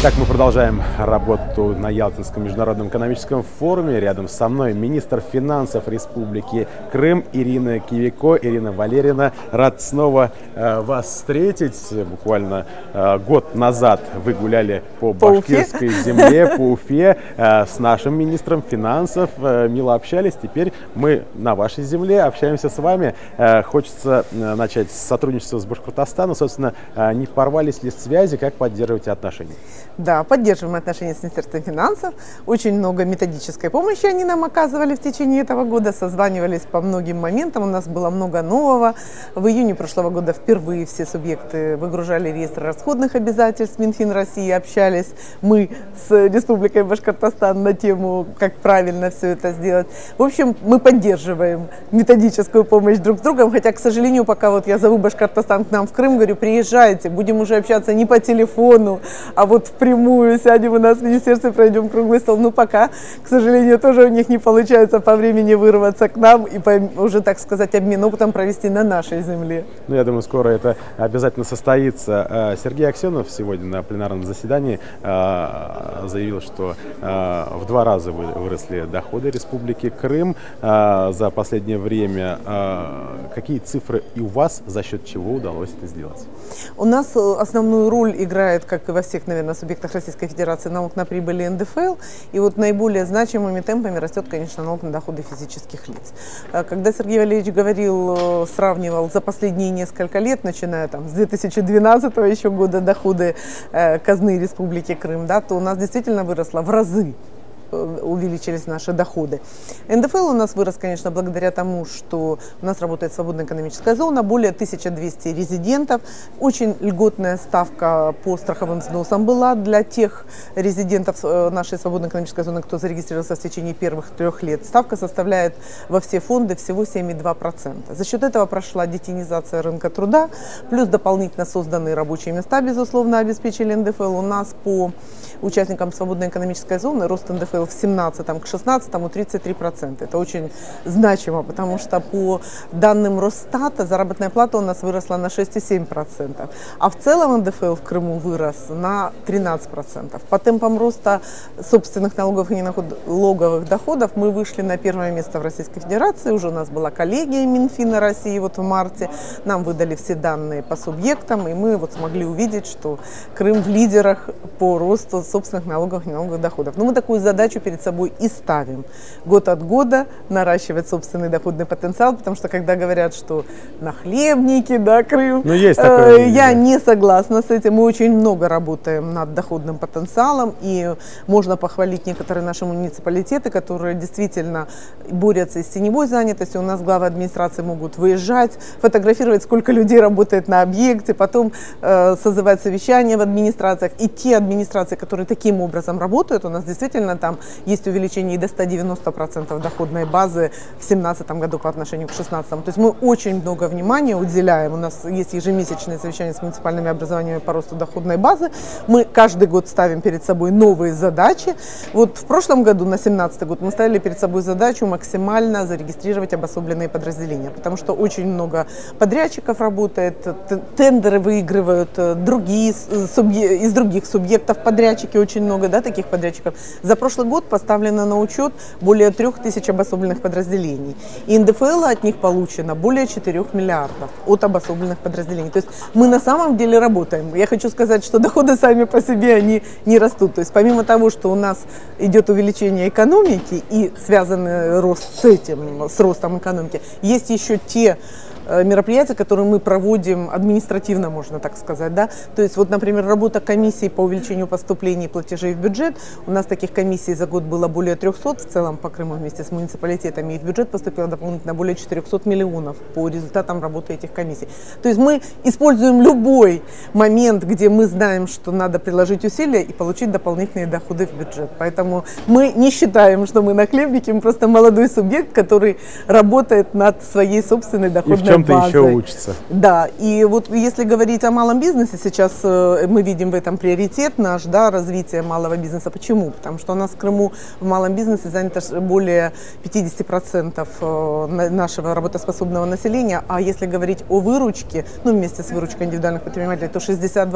Итак, мы продолжаем работу на Ялтинском международном экономическом форуме. Рядом со мной министр финансов Республики Крым Ирина Кивико. Ирина Валерьевна, рад снова вас встретить. Буквально год назад вы гуляли по башкирской земле, по Уфе, с нашим министром финансов. Мило общались. Теперь мы на вашей земле общаемся с вами. Хочется начать сотрудничество с Башкортостаном. Собственно, не порвались ли связи, как поддерживаете отношения? Да, поддерживаем отношения с Министерством финансов. Очень много методической помощи они нам оказывали в течение этого года. Созванивались по многим моментам. У нас было много нового. В июне прошлого года впервые все субъекты выгружали реестр расходных обязательств. Минфин России общались. Мы с Республикой Башкортостан на тему, как правильно все это сделать. В общем, мы поддерживаем методическую помощь друг с другом. Хотя, к сожалению, пока вот я зову Башкортостан к нам в Крым, говорю, приезжайте, будем уже общаться не по телефону, а вот впрямую сядем у нас в министерстве, пройдем круглый стол. Ну, пока, к сожалению, тоже у них не получается по времени вырваться к нам и уже, так сказать, обмен опытом провести на нашей земле. Ну, я думаю, скоро это обязательно состоится. Сергей Аксенов сегодня на пленарном заседании заявил, что в 2 раза выросли доходы Республики Крым за последнее время. Какие цифры и у вас, за счет чего удалось это сделать? У нас основную роль играет, как и во всех, наверное, субъектах Российской Федерации, налог на прибыль и НДФЛ. И вот наиболее значимыми темпами растет, конечно, налог на доходы физических лиц. Когда Сергей Валерьевич говорил, сравнивал за последние несколько лет, начиная там с 2012 еще года доходы казны Республики Крым, да, то у нас действительно выросло в разы. Увеличились наши доходы. НДФЛ у нас вырос, конечно, благодаря тому, что у нас работает свободная экономическая зона, более 1200 резидентов. Очень льготная ставка по страховым взносам была для тех резидентов нашей свободной экономической зоны, кто зарегистрировался в течение первых 3 лет. Ставка составляет во все фонды всего 7,2%. За счет этого прошла детинизация рынка труда, плюс дополнительно созданные рабочие места, безусловно, обеспечили НДФЛ. У нас по участникам свободной экономической зоны рост НДФЛ в 2017 к 2016 33%. Это очень значимо, потому что по данным Росстата заработная плата у нас выросла на 6,7%, а в целом НДФЛ в Крыму вырос на 13%. По темпам роста собственных налогов и неналоговых доходов мы вышли на 1-е место в Российской Федерации. Уже у нас была коллегия Минфина России вот в марте. Нам выдали все данные по субъектам, и мы вот смогли увидеть, что Крым в лидерах по росту собственных налогов и неналоговых доходов. Но мы такую задачу перед собой и ставим. Год от года наращивать собственный доходный потенциал, потому что когда говорят, что нахлебники, да, Крым, ну, есть такое, я не согласна с этим. Мы очень много работаем над доходным потенциалом, и можно похвалить некоторые наши муниципалитеты, которые действительно борются с теневой занятостью. У нас главы администрации могут выезжать, фотографировать, сколько людей работает на объекте, потом созывать совещания в администрациях. И те администрации, которые таким образом работают, у нас действительно там есть увеличение и до 190% доходной базы в 2017 году по отношению к 2016. То есть мы очень много внимания уделяем. У нас есть ежемесячные совещания с муниципальными образованиями по росту доходной базы. Мы каждый год ставим перед собой новые задачи. Вот в прошлом году, на 2017 год, мы ставили перед собой задачу максимально зарегистрировать обособленные подразделения, потому что очень много подрядчиков работает, тендеры выигрывают из других субъектов, подрядчики очень много, да, таких подрядчиков. За прошлый год поставлено на учет более 3000 обособленных подразделений. И НДФЛ от них получено более 4 миллиардов от обособленных подразделений. То есть мы на самом деле работаем. Я хочу сказать, что доходы сами по себе они не растут. То есть помимо того, что у нас идет увеличение экономики и связанный рост с этим, с ростом экономики, есть еще те мероприятия, которые мы проводим административно, можно так сказать, да. То есть вот, например, работа комиссии по увеличению поступлений и платежей в бюджет. У нас таких комиссий за год было более 300 в целом по Крыму вместе с муниципалитетами, и в бюджет поступило дополнительно более 400 миллионов по результатам работы этих комиссий. То есть мы используем любой момент, где мы знаем, что надо приложить усилия и получить дополнительные доходы в бюджет. Поэтому мы не считаем, что мы нахлебники, мы просто молодой субъект, который работает над своей собственной доходной чем-то еще учатся. Да, и вот если говорить о малом бизнесе, сейчас мы видим в этом приоритет наш, да, развитие малого бизнеса. Почему? Потому что у нас в Крыму в малом бизнесе занято более 50% нашего работоспособного населения, а если говорить о выручке, ну, вместе с выручкой индивидуальных предпринимателей, то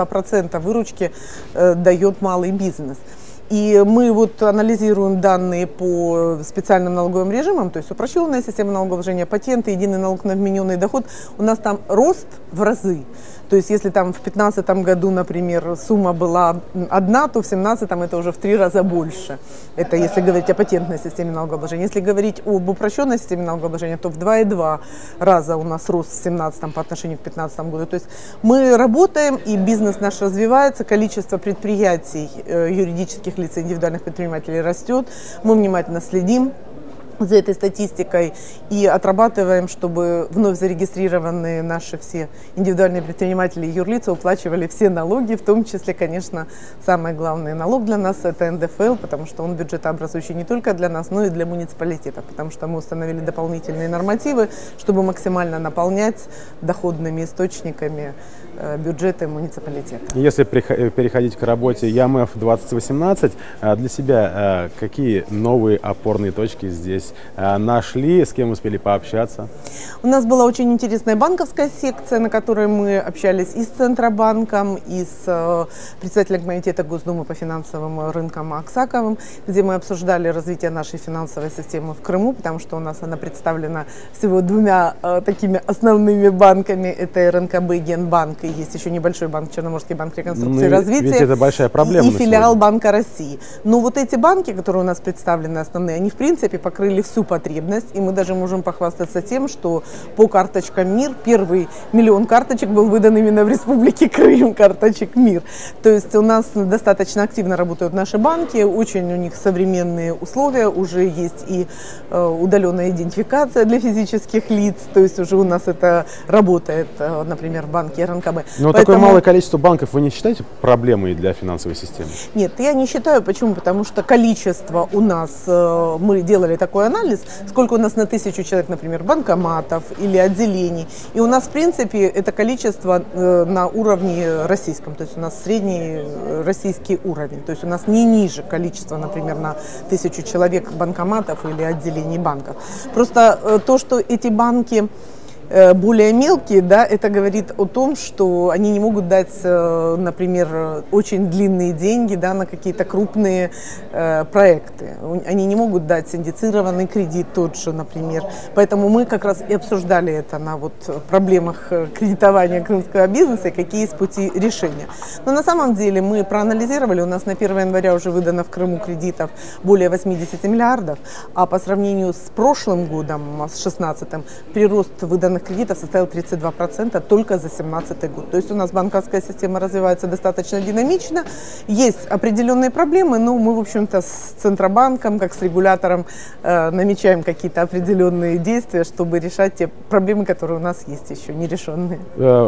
62% выручки дает малый бизнес. И мы вот анализируем данные по специальным налоговым режимам, то есть упрощенная система налогообложения, патенты, единый налог на вмененный доход. У нас там рост в разы. То есть если там в 2015 году, например, сумма была одна, то в 2017 это уже в 3 раза больше. Это если говорить о патентной системе налогообложения. Если говорить об упрощенной системе налогообложения, то в 2,2 раза у нас рост в 2017 по отношению к 2015 году. То есть мы работаем, и бизнес наш развивается, количество предприятий, юридических лиц, индивидуальных предпринимателей растет. Мы внимательно следим за этой статистикой и отрабатываем, чтобы вновь зарегистрированные наши все индивидуальные предприниматели и юрлица уплачивали все налоги, в том числе, конечно, самый главный налог для нас – это НДФЛ, потому что он бюджетообразующий не только для нас, но и для муниципалитетов, потому что мы установили дополнительные нормативы, чтобы максимально наполнять доходными источниками бюджеты муниципалитета. Если переходить к работе ЯМФ 2018, для себя какие новые опорные точки здесь нашли, с кем успели пообщаться? У нас была очень интересная банковская секция, на которой мы общались и с Центробанком, и с председателем комитета Госдумы по финансовым рынкам Аксаковым, где мы обсуждали развитие нашей финансовой системы в Крыму, потому что у нас она представлена всего 2 такими основными банками, это РНКБ и Генбанк, и есть еще небольшой банк, Черноморский банк реконструкции и развития. Ведь это большая проблема. И филиал Банка России. Но вот эти банки, которые у нас представлены основные, они в принципе покрыли всю потребность, и мы даже можем похвастаться тем, что по карточкам МИР первый 1 000 000 карточек был выдан именно в Республике Крым, карточек МИР. То есть у нас достаточно активно работают наши банки, очень у них современные условия, уже есть и удаленная идентификация для физических лиц, то есть уже у нас это работает, например, в банке РНКБ. Но такое малое количество банков вы не считаете проблемой для финансовой системы? Нет, я не считаю. Почему? Потому что количество у нас, мы делали такой анализ, сколько у нас на 1000 человек, например, банкоматов или отделений. И у нас, в принципе, это количество на уровне российском, то есть у нас средний российский уровень. То есть у нас не ниже количество, например, на 1000 человек банкоматов или отделений банков. Просто то, что эти банки более мелкие, да, это говорит о том, что они не могут дать, например, очень длинные деньги, да, на какие-то крупные проекты. Они не могут дать индицированный кредит тот же, например. Поэтому мы как раз и обсуждали это на вот проблемах кредитования крымского бизнеса и какие есть пути решения. Но на самом деле мы проанализировали, у нас на 1 января уже выдано в Крыму кредитов более 80 миллиардов, а по сравнению с прошлым годом, с 2016-м, прирост выданных кредитов составил 32% только за 2017 год. То есть у нас банковская система развивается достаточно динамично. Есть определенные проблемы, но мы, в общем-то, с Центробанком, как с регулятором, намечаем какие-то определенные действия, чтобы решать те проблемы, которые у нас есть еще нерешенные.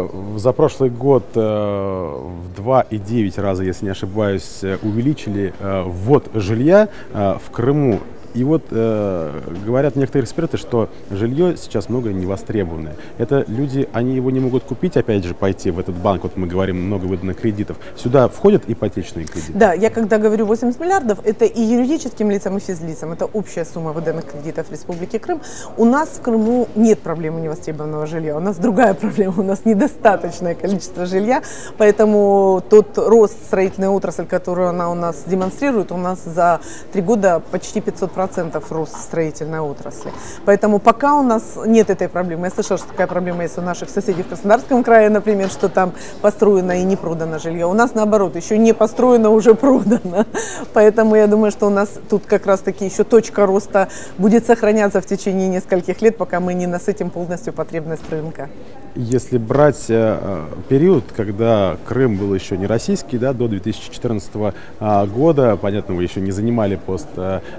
За прошлый год в 2,9 раза, если не ошибаюсь, увеличили ввод жилья в Крыму. И вот говорят некоторые эксперты, что жилье сейчас много невостребованное. Это люди, они его не могут купить, опять же, пойти в этот банк, вот мы говорим, много выдано кредитов. Сюда входят ипотечные кредиты? Да, я когда говорю 80 миллиардов, это и юридическим лицам, и физлицам. Это общая сумма выданных кредитов в Республике Крым. У нас в Крыму нет проблемы невостребованного жилья. У нас другая проблема, у нас недостаточное количество жилья. Поэтому тот рост строительной отрасли, которую она у нас демонстрирует, у нас за 3 года почти 500% рост строительной отрасли. Поэтому пока у нас нет этой проблемы. Я слышала, что такая проблема есть у наших соседей в Краснодарском крае, например, что там построено и не продано жилье. У нас наоборот, еще не построено, уже продано. Поэтому я думаю, что у нас тут как раз-таки еще точка роста будет сохраняться в течение нескольких лет, пока мы не насытим полностью потребность рынка. Если брать период, когда Крым был еще не российский, да, до 2014 года, понятно, вы еще не занимали пост министра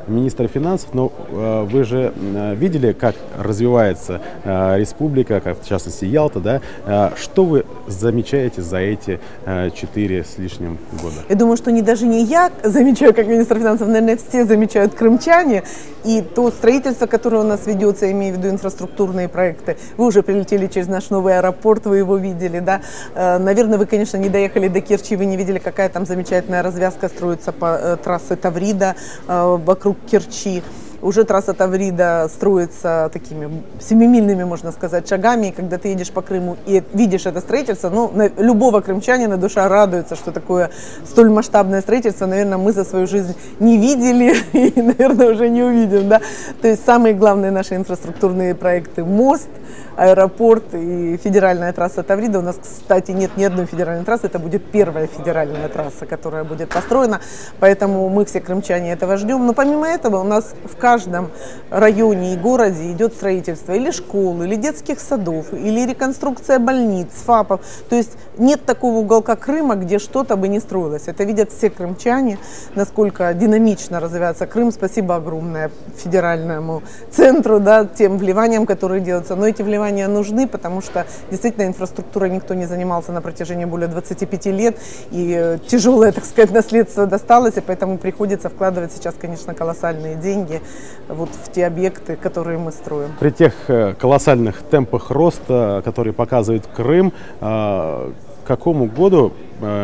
финансов, но вы же видели, как развивается республика, как в частности Ялта, да? Что вы замечаете за эти 4 с лишним года? Я думаю, что даже не я замечаю, как министр финансов, наверное, все замечают крымчане. И то строительство, которое у нас ведется, я имею в виду инфраструктурные проекты. Вы уже прилетели через наш новый аэропорт, вы его видели, да? Наверное, вы, конечно, не доехали до Керчи, вы не видели, какая там замечательная развязка строится по трассе Таврида вокруг Керчи. Уже трасса Таврида строится такими семимильными, можно сказать, шагами. И когда ты едешь по Крыму и видишь это строительство, ну, любого крымчанина душа радуется, что такое столь масштабное строительство, наверное, мы за свою жизнь не видели и, наверное, уже не увидим. Да? То есть самые главные наши инфраструктурные проекты — мост, аэропорт и федеральная трасса Таврида. У нас, кстати, нет ни одной федеральной трассы, это будет первая федеральная трасса, которая будет построена, поэтому мы все крымчане этого ждем. Но помимо этого у нас в каждом районе и городе идет строительство или школ, или детских садов, или реконструкция больниц, ФАПов. То есть нет такого уголка Крыма, где что-то бы не строилось. Это видят все крымчане, насколько динамично развивается Крым. Спасибо огромное федеральному центру, да, тем вливаниям, которые делаются. Но эти вливания нужны, потому что действительно инфраструктурой никто не занимался на протяжении более 25 лет, и тяжелое, так сказать, наследство досталось, и поэтому приходится вкладывать сейчас, конечно, колоссальные деньги вот в те объекты, которые мы строим. При тех колоссальных темпах роста, которые показывает Крым, к какому году ваш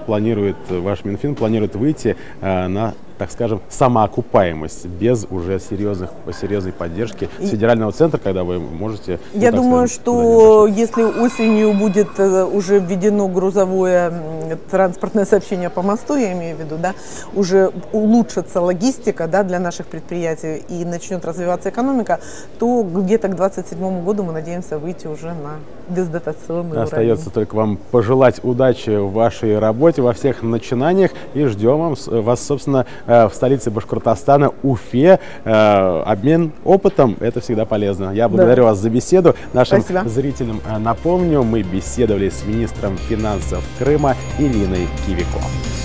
Минфин планирует выйти на, так скажем, самоокупаемость без уже серьезной поддержки федерального центра, когда вы можете... Я думаю, что если осенью будет уже введено грузовое транспортное сообщение по мосту, я имею в виду, да, уже улучшится логистика, да, для наших предприятий и начнет развиваться экономика, то где-то к 2027 году мы надеемся выйти уже на бездотационный уровень. Остается только вам пожелать удачи в вашей работе, во всех начинаниях, и ждем вас, собственно, в столице Башкортостана, Уфе. Обмен опытом — это всегда полезно. Я благодарю вас за беседу. Нашим зрителям напомню, мы беседовали с министром финансов Крыма Ириной Кивико.